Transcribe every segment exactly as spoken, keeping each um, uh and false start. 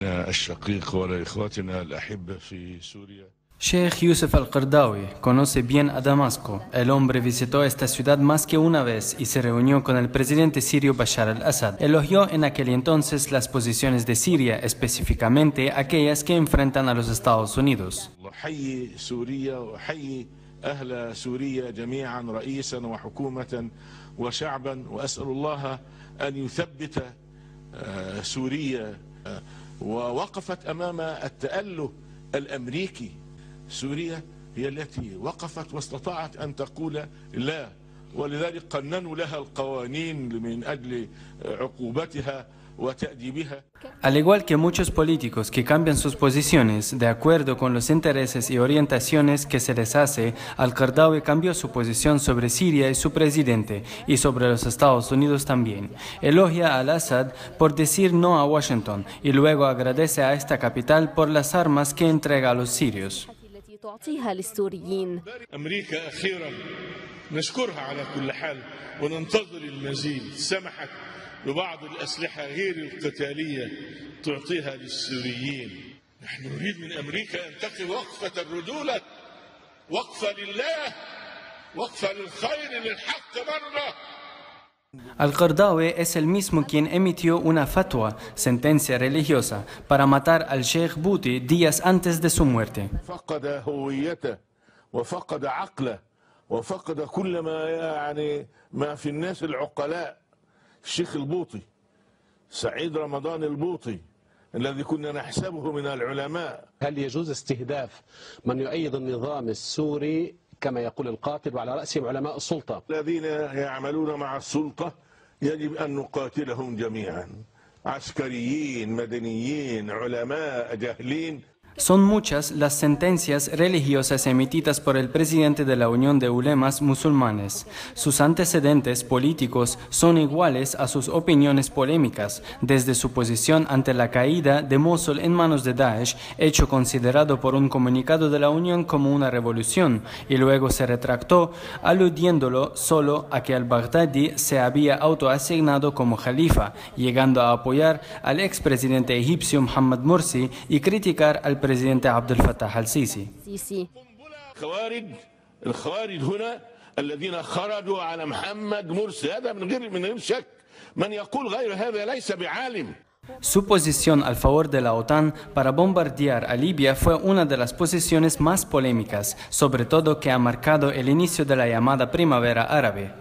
Sheikh Youssef al-Qaradawi conoce bien a Damasco. El hombre visitó esta ciudad más que una vez y se reunió con el presidente sirio Bashar al-Assad. Elogió en aquel entonces las posiciones de Siria, específicamente aquellas que enfrentan a los Estados Unidos. أهل سوريا جميعا رئيسا وحكومة وشعبا وأسأل الله أن يثبت سوريا ووقفت أمام التأله الأمريكي. سوريا هي التي وقفت واستطاعت أن تقول لا، ولذلك قننوا لها القوانين من أجل عقوبتها. Al igual que muchos políticos que cambian sus posiciones de acuerdo con los intereses y orientaciones que se les hace, al-Qaradawi cambió su posición sobre Siria y su presidente, y sobre los Estados Unidos también. Elogia al-Assad por decir no a Washington y luego agradece a esta capital por las armas que entrega a los sirios. أمريكا أخيرا نشكرها على كل حال وننتظر المزيد. سمحت ببعض الأسلحة غير القتالية تعطيها للسوريين. نحن نريد من أمريكا أن تقف وقفة الرجولة، وقفة لله، وقفة للخير للحق مرة. Al-Qaradawi es el mismo quien emitió una fatwa, sentencia religiosa, para matar al Sheikh Bouti días antes de su muerte. فقد هويته وفقد عقله وفقد كل ما يعني ما في الناس العقلاء. الشيخ البوطي سعيد رمضان البوطي الذي كنا نحسبه من العلماء. هل يجوز استهداف من يؤيد النظام السوري كما يقول القاتل وعلى رأسهم علماء السلطة؟ الذين يعملون مع السلطة يجب أن نقاتلهم جميعا، عسكريين، مدنيين، علماء، جاهلين. Son muchas las sentencias religiosas emitidas por el presidente de la Unión de Ulemas Musulmanes. Sus antecedentes políticos son iguales a sus opiniones polémicas, desde su posición ante la caída de Mosul en manos de Daesh, hecho considerado por un comunicado de la Unión como una revolución, y luego se retractó, aludiéndolo solo a que al-Baghdadi se había autoasignado como califa, llegando a apoyar al expresidente egipcio Mohamed Morsi y criticar al presidente Abdel Fattah al-Sisi. الخوارج الخوارج هنا الذين خرجوا على محمد مرسي، هذا من غير من غير شك. من يقول غير هذا ليس بعالم. Su posición al favor de la OTAN para bombardear a Libia fue una de las posiciones más polémicas, sobre todo que ha marcado el inicio de la llamada primavera árabe.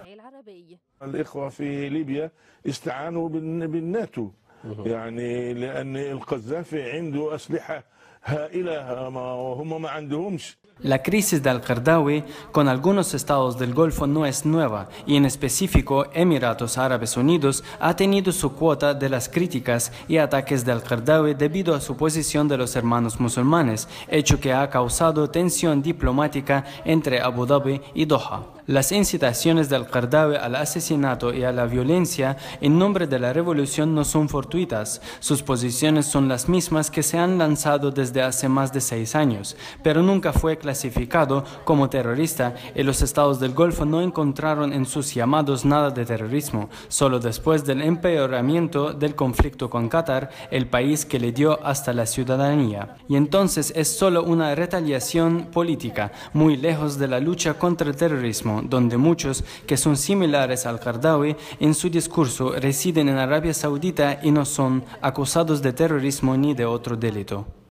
الإخوة في ليبيا استعانوا بالناتو، يعني لأن القذافي عنده أسلحة هائلة وهم ما عندهمش. La crisis de al-Qaradawi con algunos estados del Golfo no es nueva y en específico Emiratos Árabes Unidos ha tenido su cuota de las críticas y ataques de al-Qaradawi debido a su posición de los hermanos musulmanes, hecho que ha causado tensión diplomática entre Abu Dhabi y Doha. Las incitaciones de al-Qaradawi al asesinato y a la violencia en nombre de la revolución no son fortuitas. Sus posiciones son las mismas que se han lanzado desde hace más de seis años, pero nunca fue clasificado como terrorista y los estados del Golfo no encontraron en sus llamados nada de terrorismo, solo después del empeoramiento del conflicto con Qatar, el país que le dio hasta la ciudadanía. Y entonces es solo una retaliación política, muy lejos de la lucha contra el terrorismo, donde muchos que son similares al Qaradawi en su discurso residen en Arabia Saudita y no son acusados de terrorismo ni de otro delito.